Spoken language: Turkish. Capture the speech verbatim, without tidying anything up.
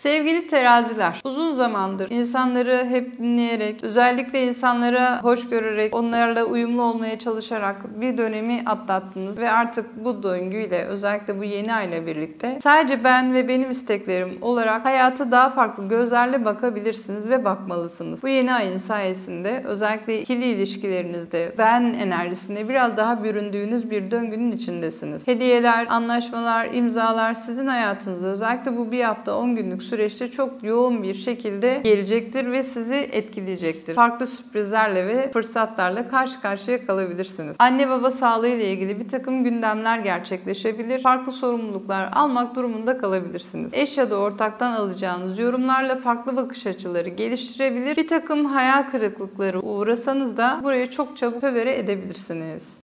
Sevgili teraziler, uzun zamandır insanları hep dinleyerek, özellikle insanlara hoş görerek, onlarla uyumlu olmaya çalışarak bir dönemi atlattınız ve artık bu döngüyle, özellikle bu yeni ayla birlikte sadece ben ve benim isteklerim olarak hayata daha farklı gözlerle bakabilirsiniz ve bakmalısınız. Bu yeni ayın sayesinde özellikle ikili ilişkilerinizde ben enerjisinde biraz daha büründüğünüz bir döngünün içindesiniz. Hediyeler, anlaşmalar, imzalar sizin hayatınızda özellikle bu bir hafta on günlük süreçte çok yoğun bir şekilde gelecektir ve sizi etkileyecektir. Farklı sürprizlerle ve fırsatlarla karşı karşıya kalabilirsiniz. Anne baba sağlığı ile ilgili bir takım gündemler gerçekleşebilir. Farklı sorumluluklar almak durumunda kalabilirsiniz. Eş ya da ortaktan alacağınız yorumlarla farklı bakış açıları geliştirebilir. Bir takım hayal kırıklıkları uğrasanız da burayı çok çabuk tolere edebilirsiniz.